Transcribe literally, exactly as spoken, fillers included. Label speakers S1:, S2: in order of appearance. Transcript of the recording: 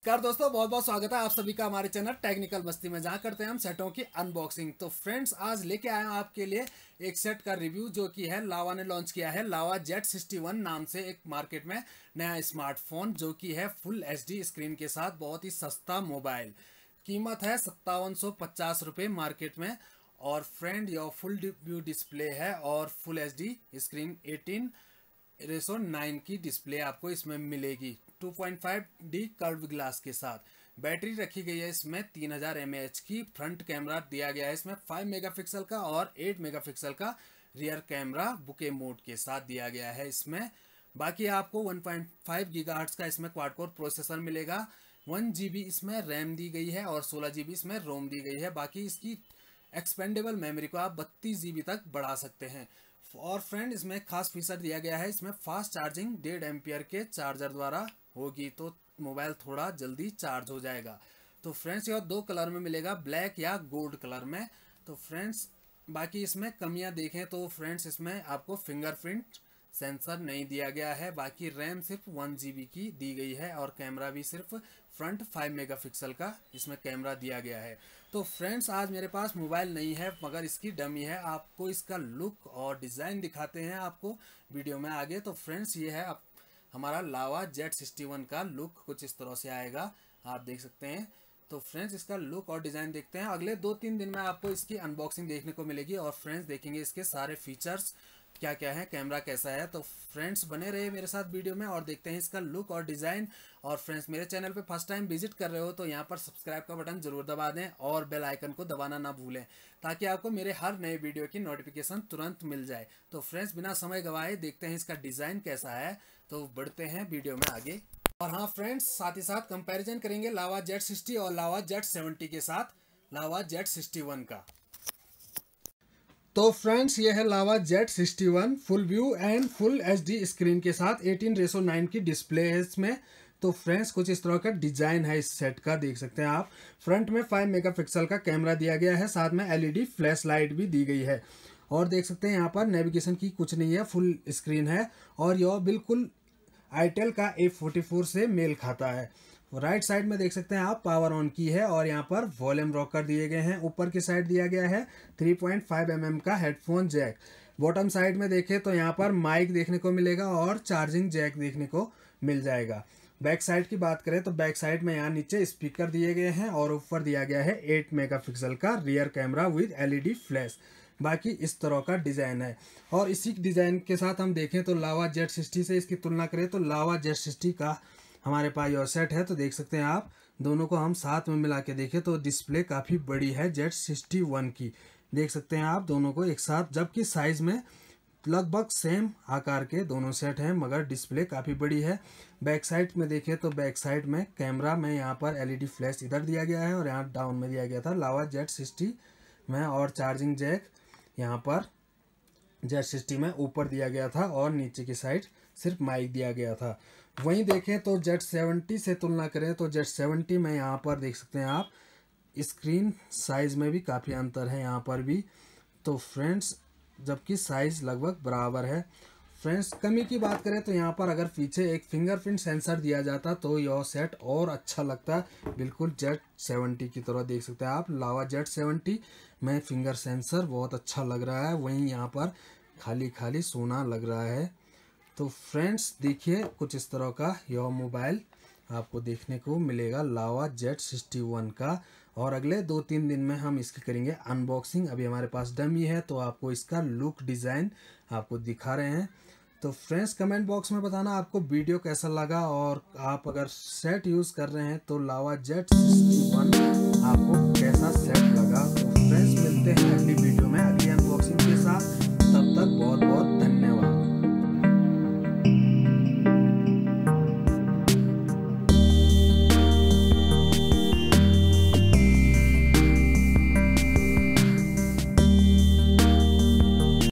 S1: नमस्कार दोस्तों, बहुत बहुत स्वागत है आप सभी का हमारे चैनल टेक्निकल मस्ती में, जहां करते हैं हम सेटों की अनबॉक्सिंग। तो फ्रेंड्स, आज लेके आए हैं आपके लिए एक सेट का रिव्यू जो कि है लावा ने लॉन्च किया है। लावा जेड सिक्सटी वन नाम से एक मार्केट में नया स्मार्टफोन जो कि है फुल एचडी स्क्रीन के साथ बहुत ही सस्ता मोबाइल। कीमत है सत्तावन सौ पचास रुपये मार्केट में। और फ्रेंड, यह फुल व्यू डिस्प्ले है और full HD screen eighteen ratio nine की डिस्प्ले आपको इसमें मिलेगी two point five D curve glass के साथ। बैटरी रखी गई है इसमें तीन हज़ार एम ए एच की। फ्रंट कैमरा दिया गया है इसमें फाइव मेगापिक्सल का और एट मेगापिक्सल का रियर कैमरा बुके मोड के साथ दिया गया है इसमें। बाकी आपको वन पॉइंट फाइव गीगाहर्ट्ज का इसमें क्वाड कोर प्रोसेसर मिलेगा। वन जी बी इसमें रैम दी गई है और सोलह जी बी इसमें रोम दी गई है। बाकी इसकी एक्सपेंडेबल मेमोरी को आप बत्तीस जी बी तक बढ़ा सकते हैं। और फ्रेंड, इसमें खास फीचर दिया गया है, इसमें फास्ट चार्जिंग डेढ़ एम्पियर के चार्जर द्वारा होगी तो मोबाइल थोड़ा जल्दी चार्ज हो जाएगा। तो फ्रेंड्स, यह दो कलर में मिलेगा, ब्लैक या गोल्ड कलर में। तो फ्रेंड्स, बाकी इसमें कमियां देखें तो फ्रेंड्स, इसमें आपको फिंगरप्रिंट सेंसर नहीं दिया गया है। बाकी रैम सिर्फ वन जी बी की दी गई है और कैमरा भी सिर्फ फ्रंट फाइव मेगापिक्सल का इसमें कैमरा दिया गया है। तो फ्रेंड्स, आज मेरे पास मोबाइल नहीं है मगर इसकी डमी है। आपको इसका लुक और डिज़ाइन दिखाते हैं आपको वीडियो में आगे। तो फ्रेंड्स, ये है आप हमारा लावा जेड सिक्सटी वन का लुक, कुछ इस तरह से आएगा, आप देख सकते हैं। तो फ्रेंड्स, इसका लुक और डिज़ाइन देखते हैं। अगले दो तीन दिन में आपको इसकी अनबॉक्सिंग देखने को मिलेगी और फ्रेंड्स देखेंगे इसके सारे फीचर्स क्या क्या है, कैमरा कैसा है। तो फ्रेंड्स, बने रहे मेरे साथ वीडियो में और देखते हैं इसका लुक और डिज़ाइन। और फ्रेंड्स, मेरे चैनल पे फर्स्ट टाइम विजिट कर रहे हो तो यहाँ पर सब्सक्राइब का बटन जरूर दबा दें और बेल आइकन को दबाना ना भूलें ताकि आपको मेरे हर नए वीडियो की नोटिफिकेशन तुरंत मिल जाए। तो फ्रेंड्स, बिना समय गवाए देखते हैं इसका डिज़ाइन कैसा है। तो बढ़ते हैं वीडियो में आगे। और हाँ फ्रेंड्स, साथ ही साथ कंपेरिजन करेंगे लावा जेड सिक्सटी और लावा जेड सेवेंटी के साथ लावा जेड सिक्सटी वन का। तो फ्रेंड्स, ये है Lava Z sixty one full view and full HD screen के साथ एटीन रेसो नाइन की डिस्प्ले है इसमें। तो फ्रेंड्स, कुछ इस तरह का डिजाइन है इस सेट का, देख सकते हैं आप। फ्रंट में फाइव मेगापिक्सल का कैमरा दिया गया है, साथ में एलईडी फ्लैश लाइट भी दी गई है। और देख सकते हैं यहाँ पर नेविगेशन की कुछ नहीं है, फुल स्क्रीन है और यह बिल्कुल आईटेल का ए फोर्टी फोर से मेल खाता है। राइट साइड में देख सकते हैं आप पावर ऑन की है और यहाँ पर वॉल्यूम रॉकर दिए गए हैं। ऊपर की साइड दिया गया है three point five M M का हेडफोन जैक। बॉटम साइड में देखें तो यहाँ पर माइक देखने को मिलेगा और चार्जिंग जैक देखने को मिल जाएगा। बैक साइड की बात करें तो बैक साइड में यहाँ नीचे स्पीकर दिए गए हैं और ऊपर दिया गया है एट मेगापिक्सल का rear camera with LED flash. बाकी इस तरह का डिज़ाइन है। और इसी डिज़ाइन के साथ हम देखें तो लावा जेड सिक्सटी से इसकी तुलना करें तो लावा जेड सिक्सटी का हमारे पास और सेट है। तो देख सकते हैं आप, दोनों को हम साथ में मिला के देखें तो डिस्प्ले काफ़ी बड़ी है जेड सिक्सटी वन की, देख सकते हैं आप दोनों को एक साथ, जबकि साइज़ में लगभग सेम आकार के दोनों सेट हैं मगर डिस्प्ले काफ़ी बड़ी है। बैक साइड में देखें तो बैक साइड में कैमरा में यहाँ पर एलईडी फ्लैश इधर दिया गया है और यहाँ डाउन में दिया गया था लावा जेड सिक्सटी में। और चार्जिंग जैक यहाँ पर जेड सिक्सटी में ऊपर दिया गया था और नीचे की साइड सिर्फ माइक दिया गया था। वहीं देखें तो जेड सेवेंटी से तुलना करें तो जेड सेवेंटी में यहाँ पर देख सकते हैं आप स्क्रीन साइज़ में भी काफ़ी अंतर है यहाँ पर भी। तो फ्रेंड्स, जबकि साइज़ लगभग बराबर है। फ्रेंड्स, कमी की बात करें तो यहाँ पर अगर पीछे एक फिंगरप्रिंट सेंसर दिया जाता तो यह सेट और अच्छा लगता, बिल्कुल जेड सेवेंटी की तरह। देख सकते हैं आप लावा जेड सेवेंटी में फिंगर सेंसर बहुत अच्छा लग रहा है, वहीं यहाँ पर खाली खाली सोना लग रहा है। तो फ्रेंड्स, देखिए कुछ इस तरह का यह मोबाइल आपको देखने को मिलेगा लावा जेड सिक्सटी वन का। और अगले दो तीन दिन में हम इसकी करेंगे अनबॉक्सिंग। अभी हमारे पास डमी है तो आपको इसका लुक डिज़ाइन आपको दिखा रहे हैं। तो फ्रेंड्स, कमेंट बॉक्स में बताना आपको वीडियो कैसा लगा और आप अगर सेट यूज़ कर रहे हैं तो लावा जेड सिक्सटी वन आपको कैसा सेट लगा। तो फ्रेंड्स, मिलते हैं अगली वीडियो में अगली अनबॉक्सिंग के साथ।